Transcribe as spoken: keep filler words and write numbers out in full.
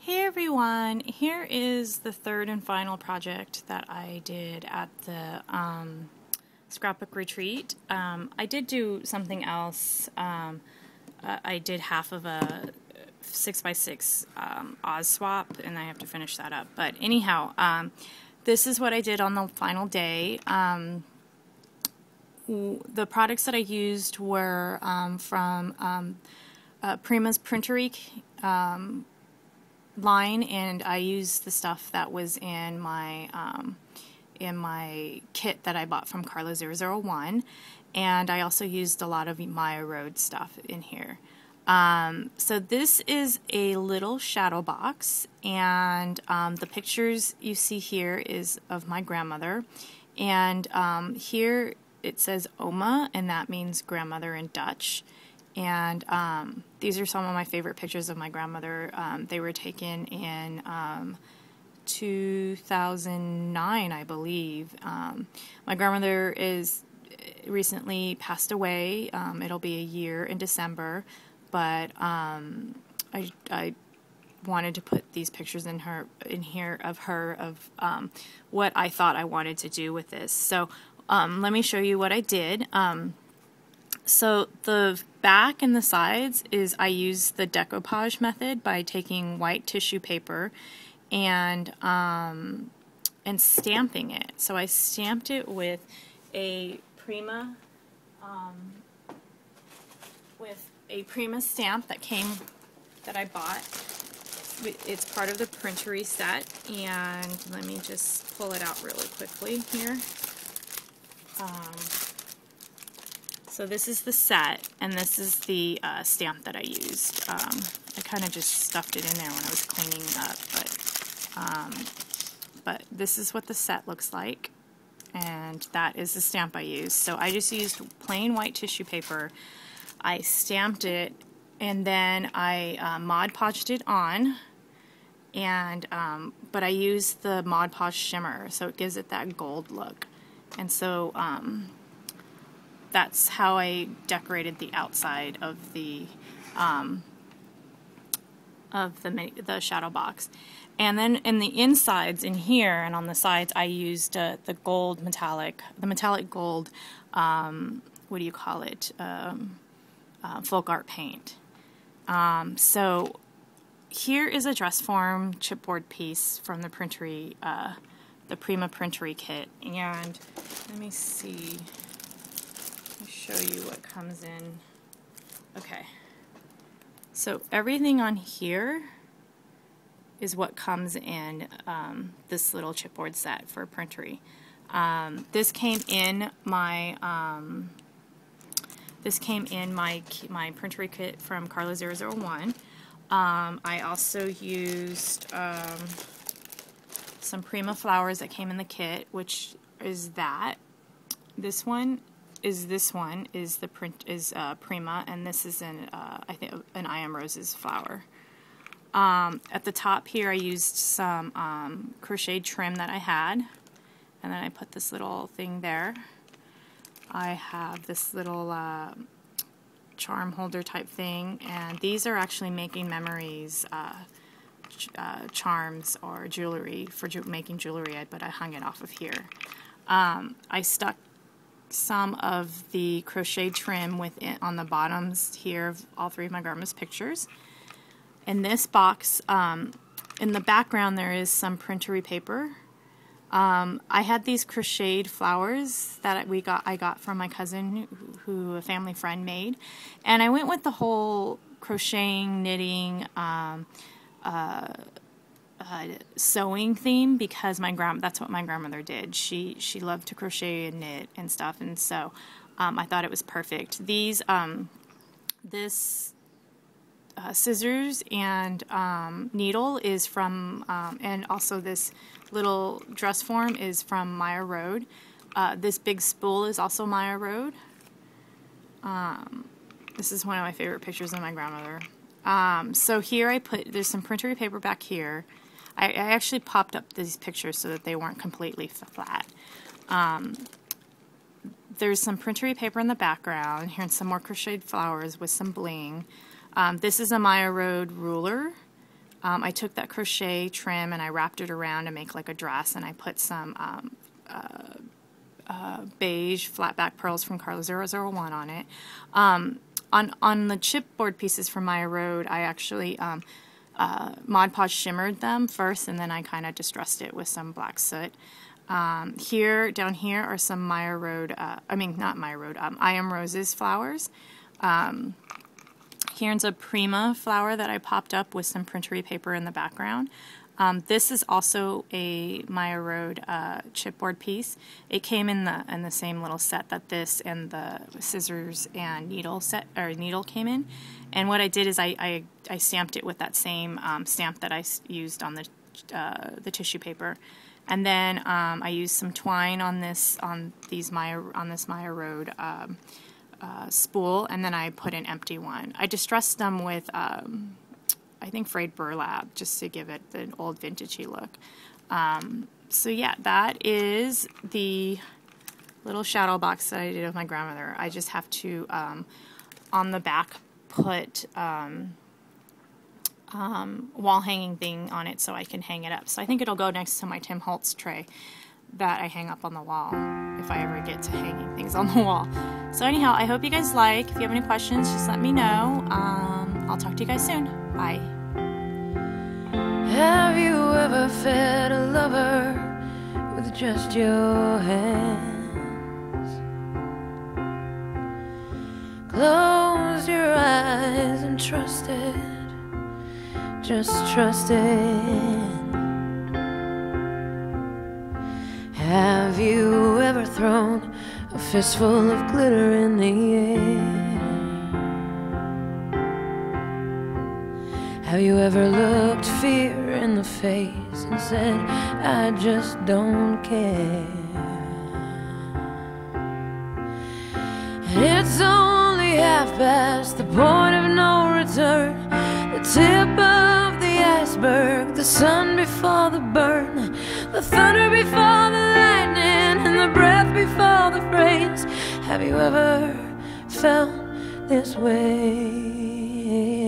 Hey everyone, here is the third and final project that I did at the um, scrapbook retreat. Um, I did do something else. Um, uh, I did half of a six by six um, Oz swap, and I have to finish that up. But anyhow, um, this is what I did on the final day. Um, the products that I used were um, from um, uh, Prima's Printery um, line, and I used the stuff that was in my um, in my kit that I bought from Carla zero zero one, and I also used a lot of Maya Road stuff in here. Um, so this is a little shadow box, and um, the pictures you see here is of my grandmother, and um, here it says Oma, and that means grandmother in Dutch. And um, these are some of my favorite pictures of my grandmother. Um, they were taken in um, two thousand nine, I believe. Um, my grandmother is recently passed away. Um, it'll be a year in December, but um, I, I wanted to put these pictures in her in here of her of um, what I thought I wanted to do with this. So um, let me show you what I did. Um, So the back and the sides is I use the decoupage method by taking white tissue paper and um, and stamping it. So I stamped it with a Prima um, with a Prima stamp that came that I bought. It's part of the Printery set, and let me just pull it out really quickly here. Um, So this is the set, and this is the uh, stamp that I used. Um, I kind of just stuffed it in there when I was cleaning up, but um, but this is what the set looks like, and that is the stamp I used. So I just used plain white tissue paper. I stamped it, and then I uh, Mod Podged it on, and um, but I used the Mod Podge shimmer, so it gives it that gold look, and so. Um, That's how I decorated the outside of the um, of the the shadow box, and then in the insides in here and on the sides I used uh, the gold metallic, the metallic gold. Um, what do you call it? Um, uh, folk art paint. Um, so here is a dress form chipboard piece from the Printery, uh, the Prima Printery kit, and let me see. Show you what comes in. Okay, so everything on here is what comes in um, this little chipboard set for Printery. Um, this came in my um, this came in my my Printery kit from Carla zero zero one. Um, I also used um, some Prima flowers that came in the kit, which is that. This one. Is this one is the print is uh, Prima, and this is an uh, I think an I Am Roses flower. Um, at the top here, I used some um, crocheted trim that I had, and then I put this little thing there. I have this little uh, charm holder type thing, and these are actually making memories uh, ch uh, charms or jewelry for ju making jewelry, but I hung it off of here. Um, I stuck some of the crochet trim within on the bottoms here of all three of my grandma's pictures. In this box, um, in the background, there is some Printery paper. Um, I had these crocheted flowers that we got. I got from my cousin, who, who a family friend made, and I went with the whole crocheting, knitting, um, uh, Uh, sewing theme because my grand that's what my grandmother did. She she loved to crochet and knit and stuff, and so um, I thought it was perfect. These um, this uh, scissors and um, needle is from um, and also this little dress form is from Maya Road. Uh, this big spool is also Maya Road. Um, this is one of my favorite pictures of my grandmother. Um, so here I put there's some Printery paper back here. I, I actually popped up these pictures so that they weren't completely flat. Um, there's some Printery paper in the background. Here and some more crocheted flowers with some bling. Um, this is a Maya Road ruler. um, I took that crochet trim and I wrapped it around to make like a dress, and I put some um, uh, uh, beige flat back pearls from Carla zero zero one on it. Um, on, on the chipboard pieces from Maya Road, I actually um, uh, Mod Podge shimmered them first, and then I kind of distressed it with some black soot. Um, here, down here are some Maya Road, uh, I mean, not Maya Road, um, I Am Roses flowers. Um, here's a Prima flower that I popped up with some printery paper in the background. Um, this is also a Maya Road uh, chipboard piece. It came in the in the same little set that this and the scissors and needle set or needle came in. And what I did is I I, I stamped it with that same um, stamp that I used on the uh, the tissue paper, and then um, I used some twine on this on these Maya on this Maya Road um, uh, spool, and then I put an empty one. I distressed them with. Um, I think frayed burlap, just to give it the old vintagey look. Um, so yeah, that is the little shadow box that I did with my grandmother. I just have to, um, on the back, put um, um, wall hanging thing on it so I can hang it up. So I think it'll go next to my Tim Holtz tray that I hang up on the wall if I ever get to hanging things on the wall. So anyhow, I hope you guys like. If you have any questions, just let me know. Um, I'll talk to you guys soon. Bye. Have you ever fed a lover with just your hands? Close your eyes and trusted, just trusted. Have you ever thrown a fistful of glitter in the air? Have you ever looked fear in the face and said, I just don't care? And it's only half past the point of no return, the tip of the iceberg, the sun before the burn, the thunder before the lightning, and the breath before the phrase. Have you ever felt this way?